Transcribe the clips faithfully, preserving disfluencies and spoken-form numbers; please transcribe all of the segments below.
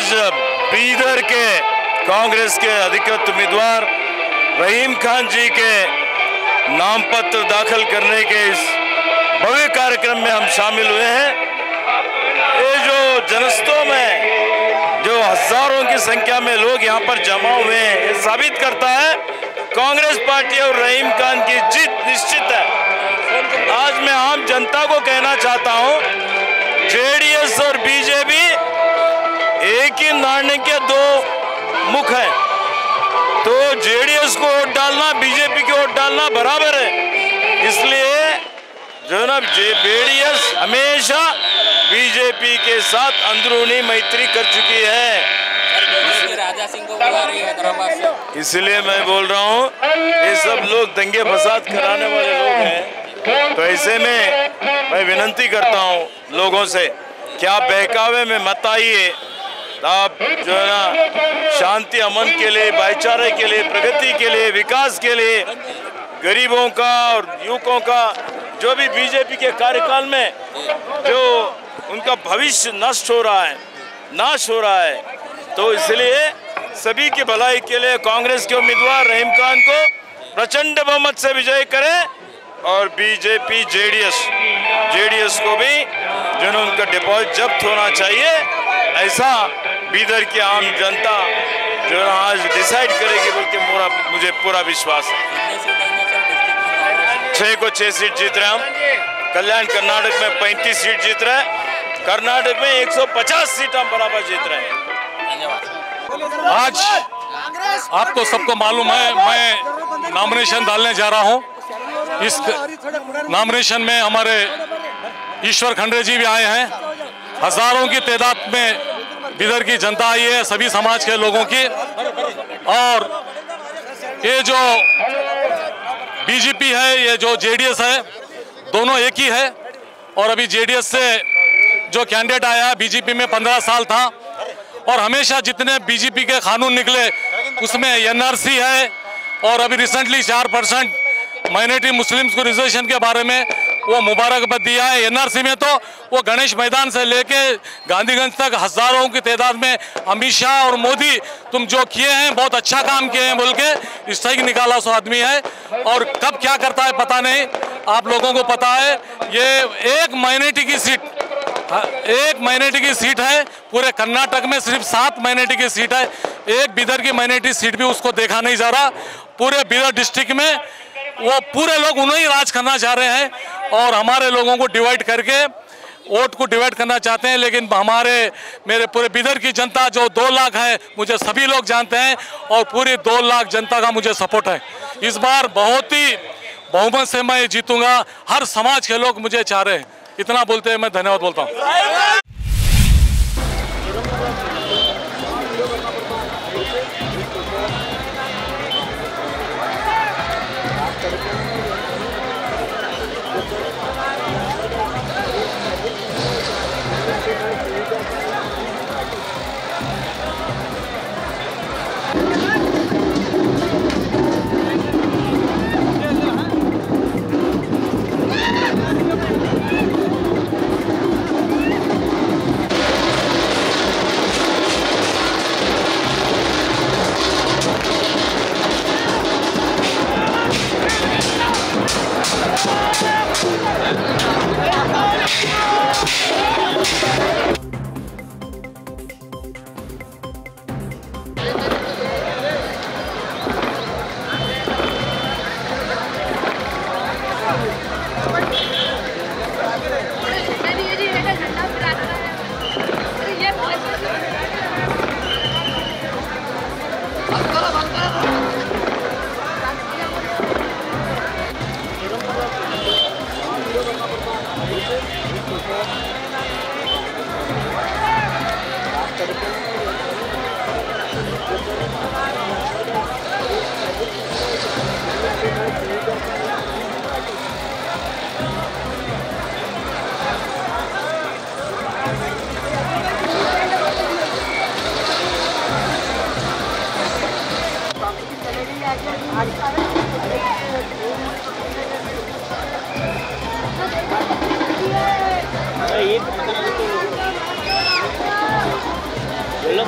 आज बीदर के कांग्रेस के अधिकृत उम्मीदवार रहीम खान जी के नामपत्र दाखिल करने के इस भव्य कार्यक्रम में हम शामिल हुए हैं। ये जो जनस्तों में जो हजारों की संख्या में लोग यहाँ पर जमा हुए हैं, ये साबित करता है कांग्रेस पार्टी और रहीम खान की जीत निश्चित है। आज मैं आम जनता को कहना चाहता हूँ, जेडीएस और बीजेपी एक ही नाणय के दो मुख हैं, तो जेडीएस को वोट डालना, बीजेपी को वोट डालना बराबर है। इसलिए जो है ना, जेडीएस हमेशा बीजेपी के साथ अंदरूनी मैत्री कर चुकी है। राजा सिंह को बुला रही है हैदराबाद से। इसलिए मैं बोल रहा हूँ, ये सब लोग दंगे फसाद कराने वाले लोग हैं, तो ऐसे में मैं विनती करता हूँ लोगों से कि आप बहकावे में मत आइए। आप जो है ना, शांति अमन के लिए, भाईचारे के लिए, प्रगति के लिए, विकास के लिए, गरीबों का और युवकों का जो भी बीजेपी के कार्यकाल में जो उनका भविष्य नष्ट हो रहा है, नाश हो रहा है, तो इसलिए सभी की भलाई के लिए कांग्रेस के उम्मीदवार रहीम खान को प्रचंड बहुमत से विजय करें और बीजेपी जेडीएस जेडीएस को भी जो है उनका डिपॉजिट जब्त होना चाहिए, ऐसा बीदर की आम जनता जो है आज डिसाइड करेगी बोल के पूरा मुझे पूरा विश्वास है। छः को छः सीट जीत रहे हम, कल्याण कर्नाटक में पैंतीस सीट जीत रहे हैं, कर्नाटक में एक सौ पचास सीट हम बराबर जीत रहे हैं। आज आपको सबको मालूम है, मैं नॉमिनेशन डालने जा रहा हूं। इस नॉमिनेशन में हमारे ईश्वर खंडरे जी भी आए हैं। हजारों की तादाद में बीदर की जनता आई है, सभी समाज के लोगों की। और ये जो बीजेपी है, ये जो जेडीएस है, दोनों एक ही है। और अभी जेडीएस से जो कैंडिडेट आया, बीजेपी में पंद्रह साल था और हमेशा जितने बीजेपी के कानून निकले उसमें एनआरसी है। और अभी रिसेंटली चार परसेंट माइनॉरिटी मुस्लिम्स को रिजर्वेशन के बारे में वो मुबारकबाद दिया है। एनआरसी में तो वो गणेश मैदान से लेके गांधीगंज तक हजारों की तादाद में अमित शाह और मोदी तुम जो किए हैं बहुत अच्छा काम किए हैं बोल के स्ट्राइक निकाला सो आदमी है। और कब क्या करता है पता नहीं, आप लोगों को पता है। ये एक माइनॉरिटी की सीट एक माइनॉरिटी की सीट है, पूरे कर्नाटक में सिर्फ सात माइनॉरिटी की सीट है। एक बीदर की माइनॉरिटी सीट भी उसको देखा नहीं जा रहा। पूरे बीदर डिस्ट्रिक्ट में वो पूरे लोग उन्हें ही राज करना चाह रहे हैं और हमारे लोगों को डिवाइड करके वोट को डिवाइड करना चाहते हैं। लेकिन हमारे मेरे पूरे बीदर की जनता जो दो लाख है, मुझे सभी लोग जानते हैं और पूरी दो लाख जनता का मुझे सपोर्ट है। इस बार बहुत ही बहुमत से मैं जीतूंगा, हर समाज के लोग मुझे चाह रहे हैं। इतना बोलते हैं मैं धन्यवाद बोलता हूँ।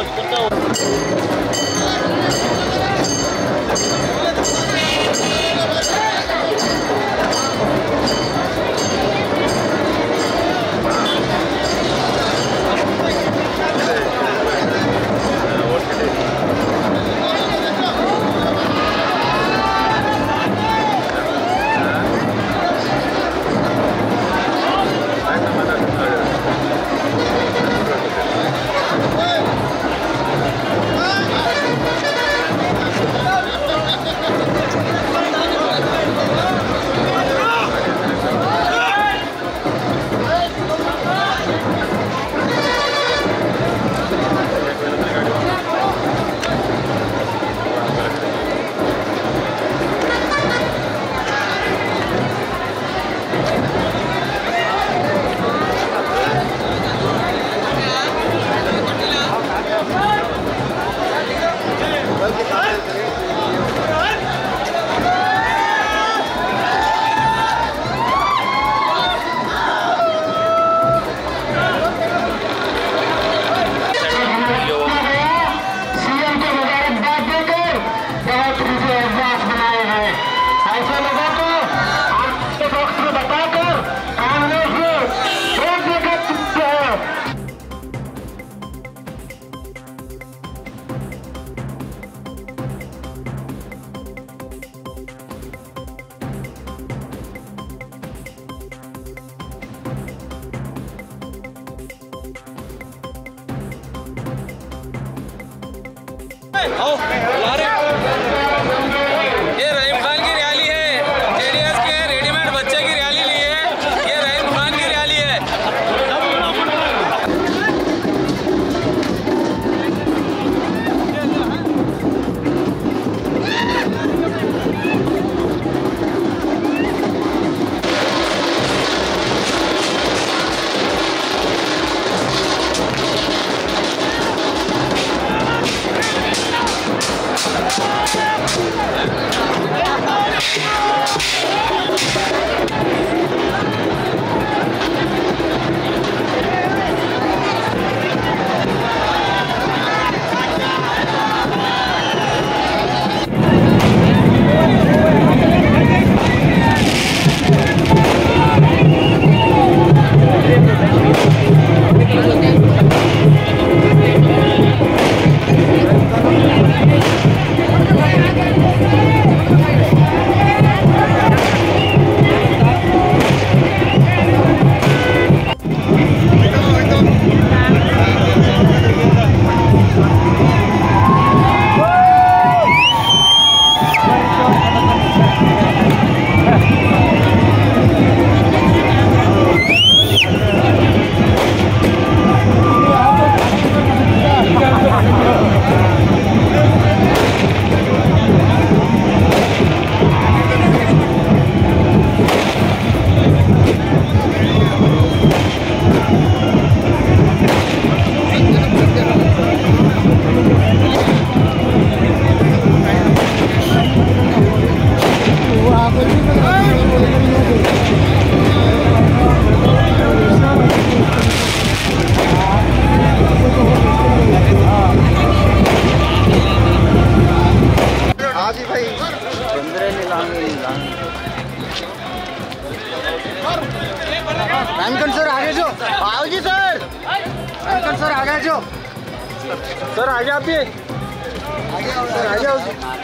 ये रहीम खान की रैली है, जेडीएस के रेडीमेड बच्चे की रैली ली है। ये रहीम खान की रैली है। रामकंड सर आगे जो आओ जी सर रामकंड सर आगे जो सर आगे आप भी आगे आओ सर आगे आओ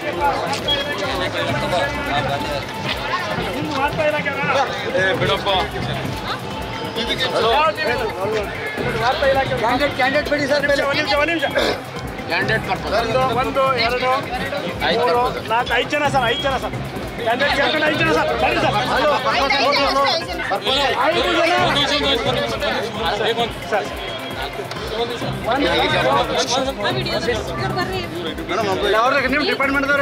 कैंडिडेट कैंडिडेट ಬಿಡಿ ಸರ್ ಕ್ಯಾಂಡಿಡೇಟ್ ಮಾಡ್ತಾರೆ ಒಂದು ಎರಡು ಮೂರು ನಾಲ್ಕು ಐದು ಜನ ಸರ್ ಐದು ಜನ ಸರ್ ಕ್ಯಾಂಡಿಡೇಟ್ ಕೇಳ್ಕೊಂಡು ಐದು ಜನ ಸರ್ ಬನ್ನಿ ಸರ್ ಹಲೋ ಐದು ಜನ ಸರ್ ಅವ್ರಿಗೆ ನಿಮ್ಮ ಡಿಪಾರ್ಟ್ಮೆಂಟ್ದವ್ರೆ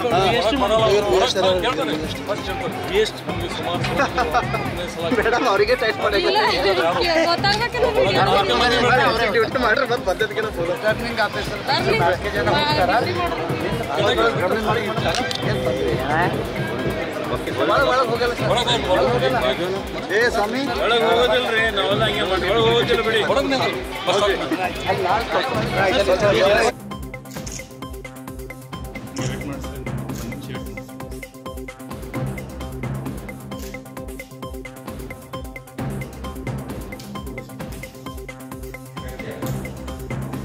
ಮೇಡಮ್ ಅವರಿಗೆ ಟೈಟ್ ಮಾಡಿ ಮಾಡ್ರಿ ಮತ್ತೆ ಪದ್ಧತಿಗೆ ಟರ್ನಿಂಗ್ ಆಫೀಸರ್ ನಾಲ್ಕು ಜನ ಹೋಗ್ತಾರ ಏ ಸ್ವಾಮಿ ಒಳಗೆ ಹೋಗೋದಿಲ್ರಿ ನಾವೆಲ್ಲ ಹಂಗೆ ಮಾಡಿ ಒಳಗೆ ಹೋಗೋದಿಲ್ಲ ಬಿಡಿ ಆಯ್ತು